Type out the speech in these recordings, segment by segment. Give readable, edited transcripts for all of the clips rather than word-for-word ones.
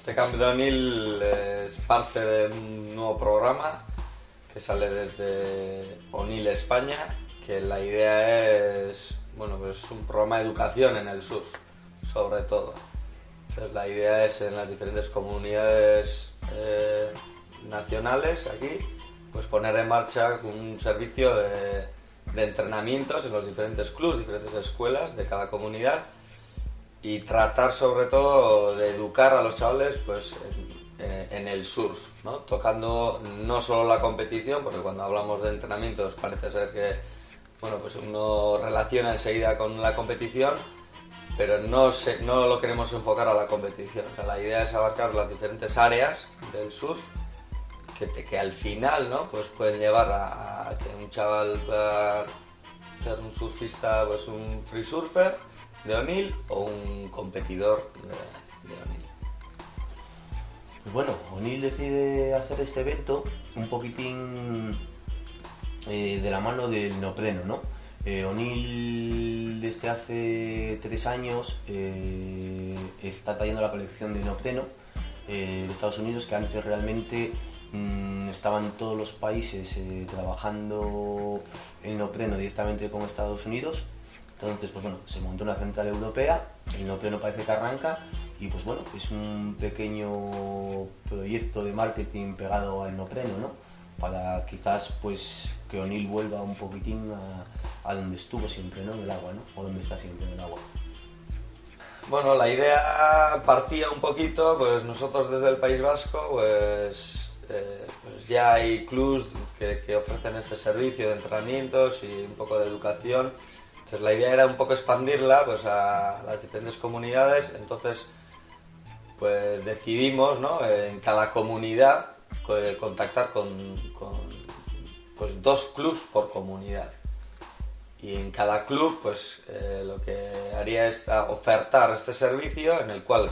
Este Camp de Onil es parte de un nuevo programa que sale desde Onil España, que la idea es, bueno, pues un programa de educación en el surf, sobre todo. Entonces la idea es en las diferentes comunidades nacionales aquí, pues poner en marcha un servicio de entrenamientos en los diferentes clubs, diferentes escuelas de cada comunidad, y tratar sobre todo de educar a los chavales pues en el surf, ¿no? Tocando no solo la competición, porque cuando hablamos de entrenamientos parece ser que bueno, pues uno relaciona enseguida con la competición, pero no lo queremos enfocar a la competición. O sea, la idea es abarcar las diferentes áreas del surf que al final, ¿no? Pues pueden llevar a que un chaval pueda ser un surfista, pues un free surfer de Onil o un competidor de Onil. Pues bueno, Onil decide hacer este evento un poquitín de la mano del neopreno, ¿no? Onil desde hace 3 años está trayendo la colección de neopreno de Estados Unidos, que antes realmente estaban todos los países trabajando el neopreno directamente con Estados Unidos. Entonces, pues bueno, se montó una central europea, el neopreno parece que arranca y pues bueno, es un pequeño proyecto de marketing pegado al neopreno, ¿no? Para quizás pues que Onil vuelva un poquitín a donde estuvo siempre, ¿no? En el agua, ¿no? O donde está siempre en el agua. Bueno, la idea partía un poquito, pues nosotros desde el País Vasco, pues ya hay clubs que ofrecen este servicio de entrenamientos y un poco de educación. Entonces la idea era un poco expandirla pues a las diferentes comunidades. Entonces pues decidimos, ¿no? En cada comunidad contactar con pues 2 clubs por comunidad. Y en cada club pues lo que haría es ofertar este servicio en el cual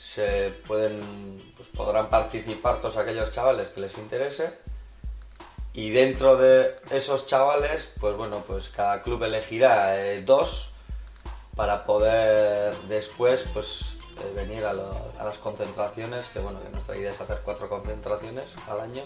podrán participar todos aquellos chavales que les interese, y dentro de esos chavales pues bueno, pues cada club elegirá 2 para poder después pues venir a las concentraciones, que bueno, que nuestra idea es hacer 4 concentraciones al año.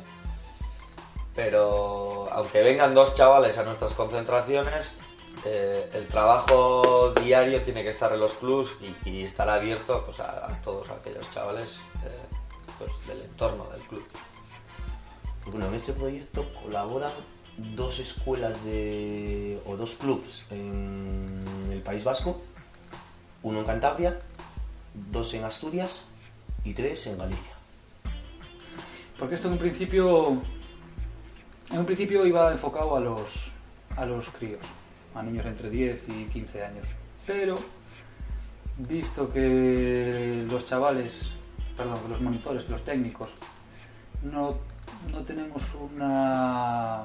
Pero aunque vengan 2 chavales a nuestras concentraciones, el trabajo diario tiene que estar en los clubs y estar abierto pues, a todos aquellos chavales pues, del entorno del club. Bueno, en este proyecto colaboran 2 escuelas o 2 clubs en el País Vasco, 1 en Cantabria, 2 en Asturias y 3 en Galicia. Porque esto en un principio iba enfocado a los críos, a niños entre 10 y 15 años. Pero, visto que los monitores, los técnicos, no tenemos una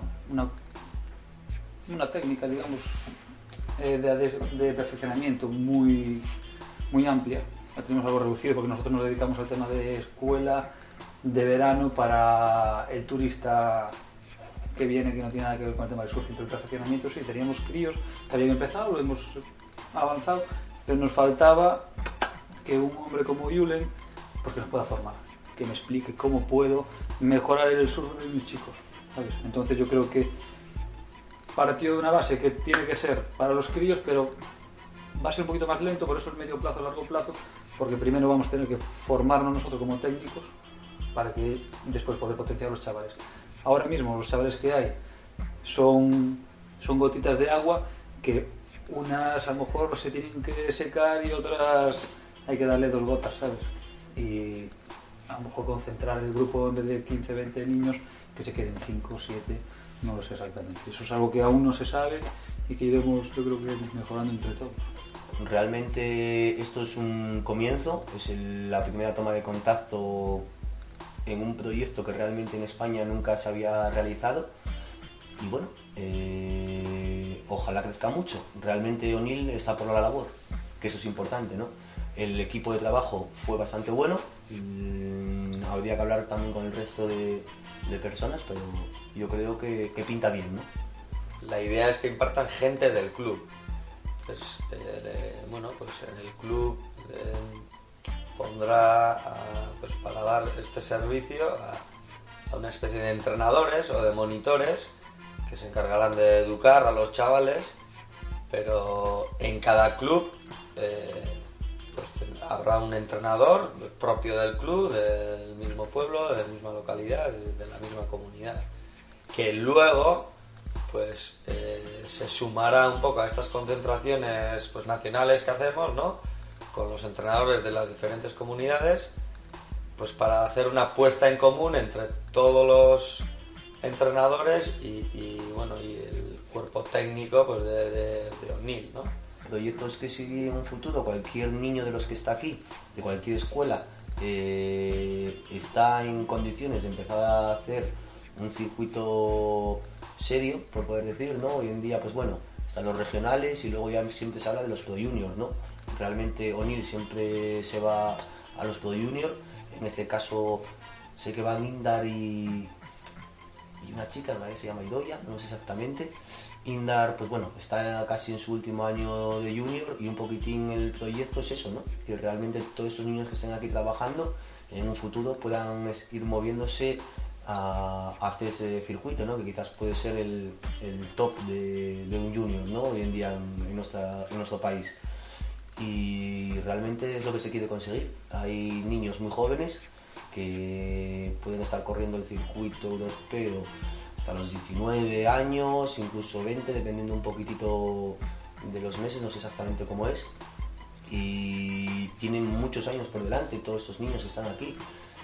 técnica, digamos, de perfeccionamiento muy amplia, la tenemos algo reducido porque nosotros nos dedicamos al tema de escuela de verano para el turista que viene, que no tiene nada que ver con el tema del surf. Pero el perfeccionamiento sí, teníamos críos que habían empezado, lo hemos avanzado, pero nos faltaba que un hombre como Julen pues que nos pueda formar, que me explique cómo puedo mejorar el surf de mis chicos, ¿sabes? Entonces yo creo que partió de una base que tiene que ser para los críos, pero va a ser un poquito más lento, por eso es medio plazo, largo plazo, porque primero vamos a tener que formarnos nosotros como técnicos para que después poder potenciar a los chavales. Ahora mismo los chavales que hay son gotitas de agua que unas a lo mejor se tienen que secar y otras hay que darle 2 gotas, ¿sabes? Y a lo mejor concentrar el grupo en vez de 15, 20 niños, que se queden 5, 7, no lo sé exactamente. Eso es algo que aún no se sabe y que iremos, yo creo que mejorando entre todos. Realmente esto es un comienzo, es la primera toma de contacto en un proyecto que realmente en España nunca se había realizado y bueno, ojalá crezca mucho. Realmente Onil está por la labor, que eso es importante, ¿no? El equipo de trabajo fue bastante bueno, habría que hablar también con el resto de personas, pero yo creo que pinta bien, ¿no? La idea es que impartan gente del club. Entonces, bueno, pues en el club pondrá pues para dar este servicio a una especie de entrenadores o de monitores que se encargarán de educar a los chavales, pero en cada club pues habrá un entrenador propio del club, del mismo pueblo, de la misma localidad, de la misma comunidad, que luego pues se sumará un poco a estas concentraciones pues nacionales que hacemos, ¿no?, con los entrenadores de las diferentes comunidades, pues para hacer una puesta en común entre todos los entrenadores y el cuerpo técnico pues de O'Neill, ¿no? Proyectos que si en un futuro cualquier niño de los que está aquí, de cualquier escuela, está en condiciones de empezar a hacer un circuito serio, por poder decir, ¿no? Hoy en día, pues bueno, están los regionales y luego ya siempre se habla de los Pro Juniors, ¿no? Realmente O'Neill siempre se va a los Pro Juniors. En este caso sé que van Indar y una chica que se llama Idoia, no sé exactamente. Indar, pues bueno, está casi en su último año de junior y un poquitín el proyecto es eso, ¿no? Que realmente todos estos niños que estén aquí trabajando en un futuro puedan ir moviéndose a hacer ese circuito, ¿no? Que quizás puede ser el top de un junior, ¿no? Hoy en día en nuestro país. Y realmente es lo que se quiere conseguir. Hay niños muy jóvenes que pueden estar corriendo el circuito europeo hasta los 19 años, incluso 20, dependiendo un poquitito de los meses, no sé exactamente cómo es. Y tienen muchos años por delante todos estos niños que están aquí.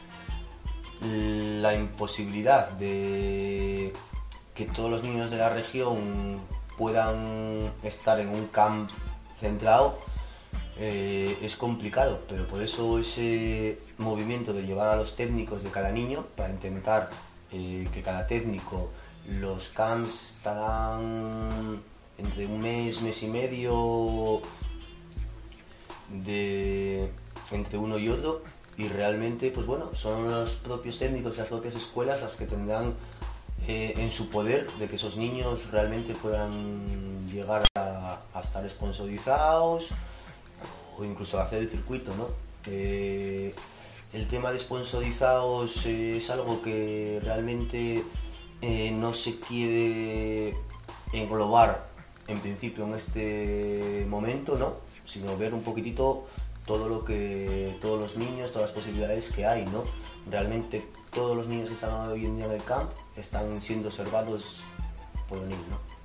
La imposibilidad de que todos los niños de la región puedan estar en un camp centrado es complicado, pero por eso ese movimiento de llevar a los técnicos de cada niño para intentar que cada técnico, los camps estarán entre un mes y medio entre uno y otro, y realmente pues bueno, son los propios técnicos y las propias escuelas las que tendrán en su poder de que esos niños realmente puedan llegar a estar sponsorizados o incluso hacer el circuito, ¿no? El tema de sponsorizados es algo que realmente no se quiere englobar en principio en este momento, ¿no? Sino ver un poquitito todos los niños, todas las posibilidades que hay, ¿no? Realmente todos los niños que están hoy en día en el camp están siendo observados por O'Neill, ¿no?